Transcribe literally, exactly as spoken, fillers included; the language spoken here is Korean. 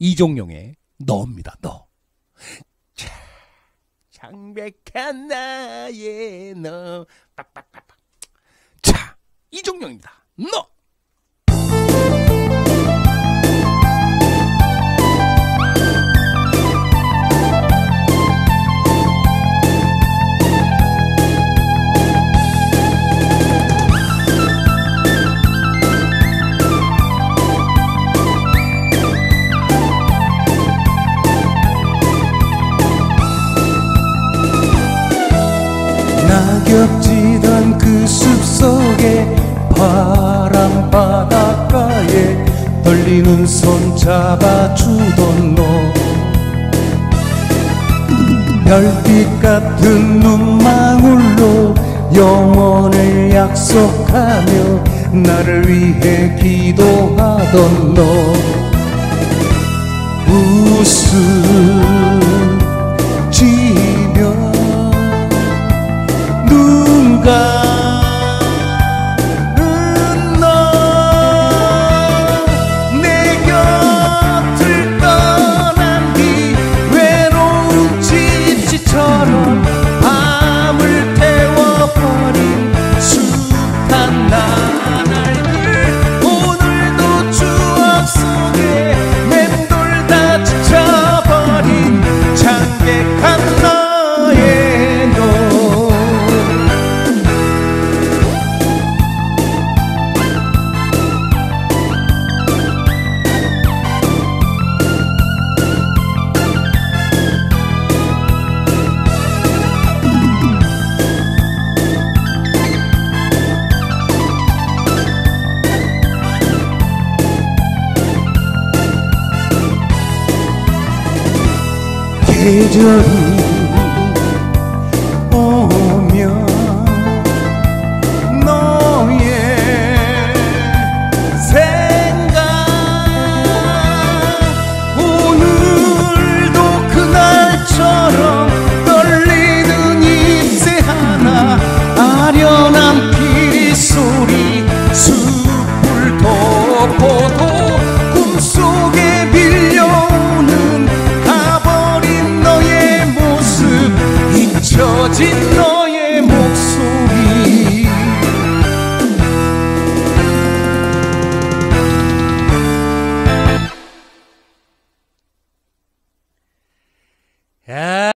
이종용의 너입니다. 너. 자, 창백한 나의 너. 빡빡빡빡. 자, 이종용입니다. 너. 낙엽지던 그 숲속에 파란 바닷가에 떨리는 손 잡아주던 너, 별빛 같은 눈망울로 영원을 약속하며 나를 위해 기도하던 너, 웃음 지며 눈 감은 너, 내 곁을 떠난 뒤 외로운 집시처럼 밤을 태워버린 숱한 나날들, 오늘도 추억 속에 맴돌다 지쳐버린 창백한 너의 너. 계절이